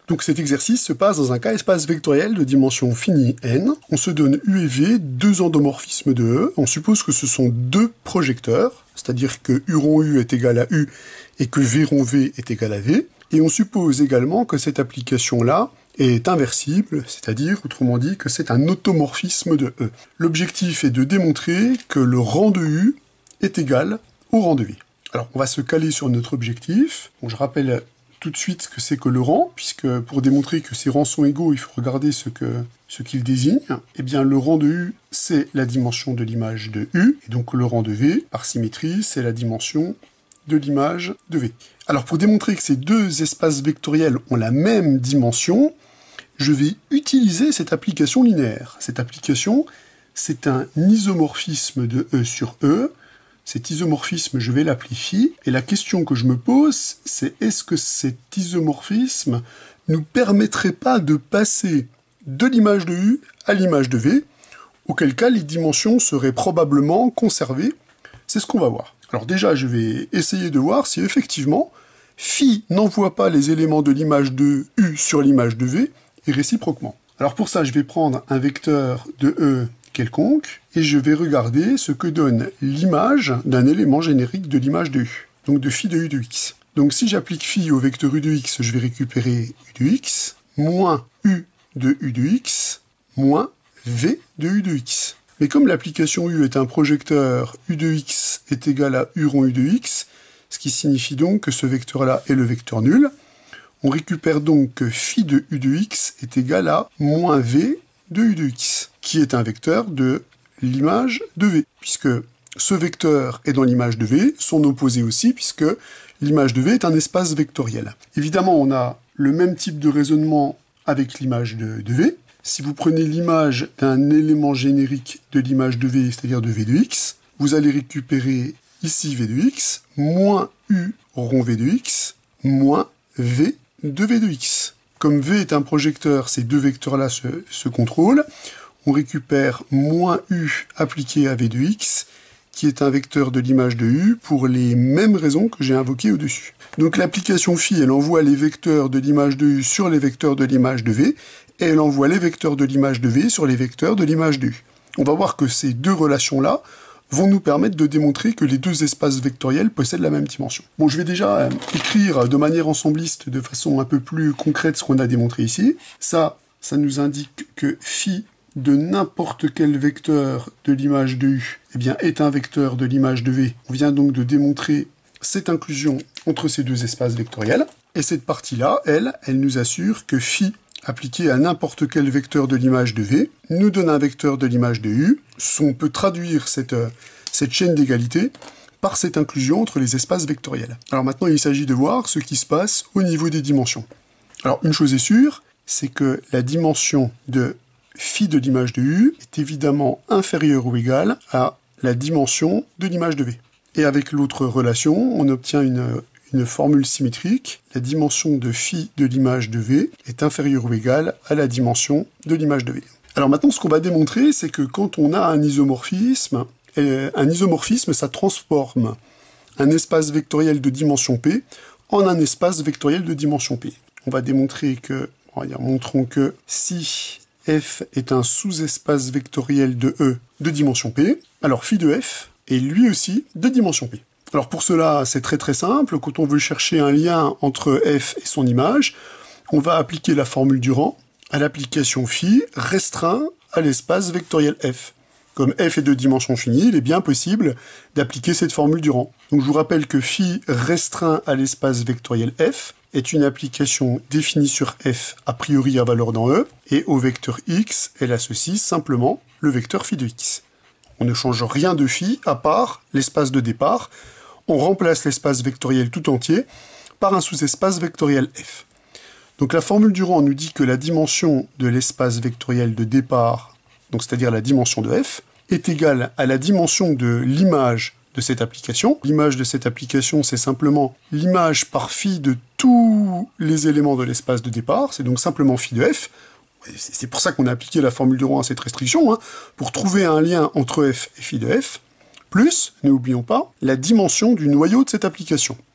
Donc cet exercice se passe dans un cas espace vectoriel de dimension finie n. On se donne U et V, deux endomorphismes de E. On suppose que ce sont deux projecteurs, c'est-à-dire que U rond U est égal à U et que V rond V est égal à V. Et on suppose également que cette application-là est inversible, c'est-à-dire, autrement dit, que c'est un automorphisme de E. L'objectif est de démontrer que le rang de U est égal au rang de V. Alors, on va se caler sur notre objectif. Bon, je rappelle tout de suite ce que c'est que le rang, puisque pour démontrer que ces rangs sont égaux, il faut regarder ce qu'ils désignent. Eh bien, le rang de U, c'est la dimension de l'image de U, et donc le rang de V, par symétrie, c'est la dimension de l'image de V. Alors, pour démontrer que ces deux espaces vectoriels ont la même dimension, je vais utiliser cette application linéaire. Cette application, c'est un isomorphisme de E sur E. Cet isomorphisme, je vais l'appeler phi, et la question que je me pose, c'est est-ce que cet isomorphisme nous permettrait pas de passer de l'image de U à l'image de V, auquel cas les dimensions seraient probablement conservées. C'est ce qu'on va voir. Alors déjà, je vais essayer de voir si effectivement, phi n'envoie pas les éléments de l'image de U sur l'image de V, et réciproquement. Alors pour ça, je vais prendre un vecteur de E quelconque, et je vais regarder ce que donne l'image d'un élément générique de l'image de U, donc de phi de U de x. Donc si j'applique phi au vecteur U de x, je vais récupérer U de x, moins U de U de x, moins V de U de x. Mais comme l'application U est un projecteur, U de x est égal à U rond U de x, ce qui signifie donc que ce vecteur-là est le vecteur nul, on récupère donc que phi de U de x est égal à moins V de U de x, qui est un vecteur de l'image de V, puisque ce vecteur est dans l'image de V, son opposé aussi, puisque l'image de V est un espace vectoriel. Évidemment, on a le même type de raisonnement avec l'image de V. Si vous prenez l'image d'un élément générique de l'image de V, c'est-à-dire de V de x, vous allez récupérer ici V de x, moins U rond V de x, moins V de V de x. Comme V est un projecteur, ces deux vecteurs-là se contrôlent. On récupère moins U appliqué à V de x, qui est un vecteur de l'image de U, pour les mêmes raisons que j'ai invoquées au-dessus. Donc l'application phi, elle envoie les vecteurs de l'image de U sur les vecteurs de l'image de V, et elle envoie les vecteurs de l'image de V sur les vecteurs de l'image de U. On va voir que ces deux relations-là vont nous permettre de démontrer que les deux espaces vectoriels possèdent la même dimension. Bon, je vais déjà écrire de manière ensembliste, de façon un peu plus concrète, ce qu'on a démontré ici. Ça nous indique que phi de n'importe quel vecteur de l'image de U eh bien, est un vecteur de l'image de V. On vient donc de démontrer cette inclusion entre ces deux espaces vectoriels. Et cette partie-là, elle nous assure que phi appliqué à n'importe quel vecteur de l'image de V, nous donne un vecteur de l'image de U. On peut traduire cette chaîne d'égalité par cette inclusion entre les espaces vectoriels. Alors maintenant, il s'agit de voir ce qui se passe au niveau des dimensions. Alors une chose est sûre, c'est que la dimension de phi de l'image de U est évidemment inférieure ou égale à la dimension de l'image de V. Et avec l'autre relation, on obtient une formule symétrique, la dimension de phi de l'image de V est inférieure ou égale à la dimension de l'image de V. Alors maintenant, ce qu'on va démontrer, c'est que quand on a un isomorphisme, ça transforme un espace vectoriel de dimension P en un espace vectoriel de dimension P. On va démontrer que, montrons que si F est un sous-espace vectoriel de E de dimension P, alors phi de F est lui aussi de dimension P. Alors pour cela, c'est très très simple. Quand on veut chercher un lien entre F et son image, on va appliquer la formule du rang à l'application phi restreint à l'espace vectoriel F. Comme F est de dimension finie, il est bien possible d'appliquer cette formule du rang. Donc je vous rappelle que phi restreint à l'espace vectoriel F est une application définie sur F a priori à valeur dans E, et au vecteur X, elle associe simplement le vecteur phi de X. On ne change rien de phi à part l'espace de départ. On remplace l'espace vectoriel tout entier par un sous-espace vectoriel F. Donc la formule du rang nous dit que la dimension de l'espace vectoriel de départ, donc c'est-à-dire la dimension de F, est égale à la dimension de l'image de cette application. L'image de cette application, c'est simplement l'image par phi de tous les éléments de l'espace de départ, c'est donc simplement phi de F. C'est pour ça qu'on a appliqué la formule du rang à cette restriction, pour trouver un lien entre F et phi de F, plus, n'oublions pas, la dimension du noyau de cette application.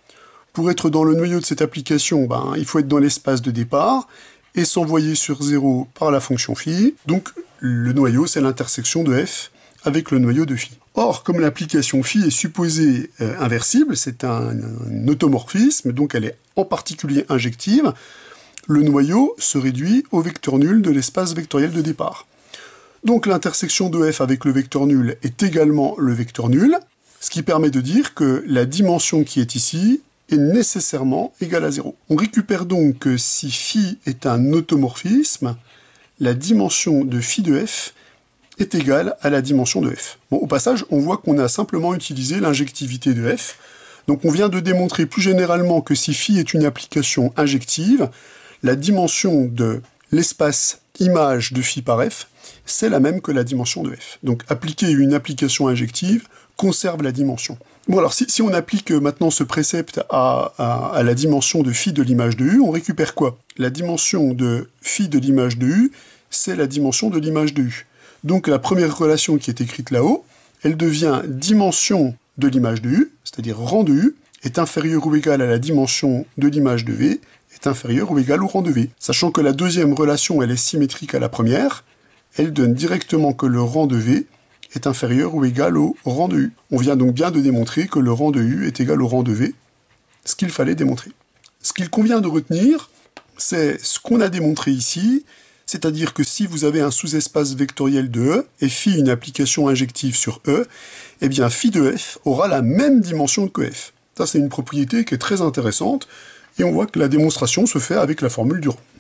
Pour être dans le noyau de cette application, il faut être dans l'espace de départ et s'envoyer sur 0 par la fonction phi. Donc le noyau, c'est l'intersection de f avec le noyau de phi. Or, comme l'application phi est supposée inversible, c'est un automorphisme, donc elle est en particulier injective, le noyau se réduit au vecteur nul de l'espace vectoriel de départ. Donc l'intersection de f avec le vecteur nul est également le vecteur nul, ce qui permet de dire que la dimension qui est ici est nécessairement égale à 0. On récupère donc que si phi est un automorphisme, la dimension de phi de f est égale à la dimension de f. Bon, au passage, on voit qu'on a simplement utilisé l'injectivité de f. Donc on vient de démontrer plus généralement que si phi est une application injective, la dimension de l'espace image de phi par f, c'est la même que la dimension de f. Donc appliquer une application injective conserve la dimension. Bon alors si on applique maintenant ce précepte à la dimension de phi de l'image de u, on récupère quoi? La dimension de phi de l'image de u, c'est la dimension de l'image de u. Donc la première relation qui est écrite là-haut, elle devient dimension de l'image de u, c'est-à-dire rang de u, est inférieur ou égal à la dimension de l'image de v, est inférieur ou égal au rang de v. Sachant que la deuxième relation, elle est symétrique à la première, elle donne directement que le rang de v est inférieur ou égal au rang de u. On vient donc bien de démontrer que le rang de u est égal au rang de v, ce qu'il fallait démontrer. Ce qu'il convient de retenir, c'est ce qu'on a démontré ici, c'est-à-dire que si vous avez un sous-espace vectoriel de E, et phi une application injective sur E, eh bien phi de f aura la même dimension que f. Ça, c'est une propriété qui est très intéressante, et on voit que la démonstration se fait avec la formule du rang.